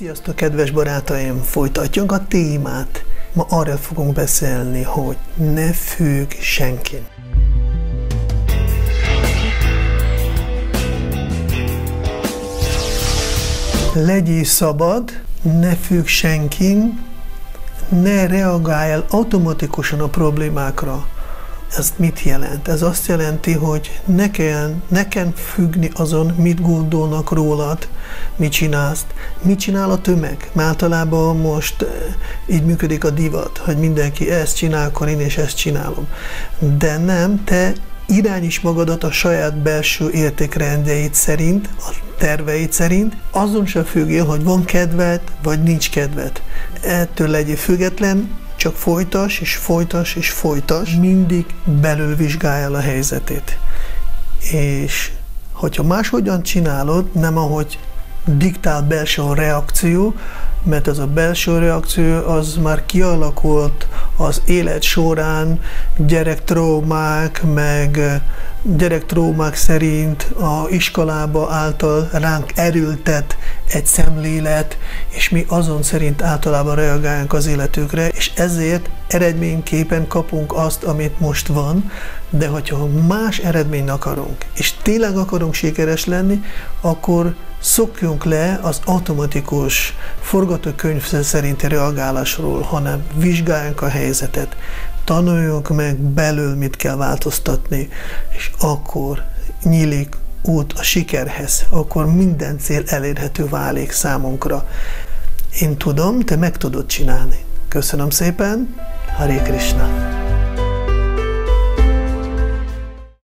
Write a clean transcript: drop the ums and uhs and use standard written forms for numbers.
Sziasztok, kedves barátaim! Folytatjuk a témát. Ma arról fogunk beszélni, hogy ne függ senkin. Legyél szabad, ne függ senkin, ne reagálj el automatikusan a problémákra. Ez mit jelent? Ez azt jelenti, hogy ne kell függni azon, mit gondolnak rólad, mit csinálsz, mit csinál a tömeg. Mert általában most így működik a divat, hogy mindenki ezt csinál, akkor én is ezt csinálom. De nem, te irányíts magadat a saját belső értékrendjeid szerint, a terveid szerint, azon sem függél, hogy van kedved, vagy nincs kedved. Ettől legyél független, csak folytass, és folytass, és folytass, mindig belülvizsgálj el a helyzetét. És hogyha máshogyan csinálod, nem ahogy diktál belső reakció, mert ez a belső reakció az már kialakult az élet során, gyerektraumák szerint a iskolába által ránk erőltet egy szemlélet, és mi azon szerint általában reagáljunk az életükre, és ezért eredményképpen kapunk azt, amit most van, de hogyha más eredményt akarunk, és tényleg akarunk sikeres lenni, akkor szokjunk le az automatikus forgatókönyv szerinti reagálásról, hanem vizsgáljunk a helyzetet, tanuljunk meg belül, mit kell változtatni, és akkor nyílik út a sikerhez, akkor minden cél elérhető válik számunkra. Én tudom, te meg tudod csinálni. Köszönöm szépen, Hare Krishna!